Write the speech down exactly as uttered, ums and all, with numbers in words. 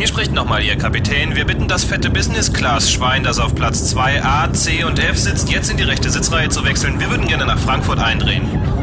Hier spricht nochmal Ihr Kapitän. Wir bitten das fette Business-Class-Schwein, das auf Platz zwei A, C und F sitzt, jetzt in die rechte Sitzreihe zu wechseln. Wir würden gerne nach Frankfurt eindrehen.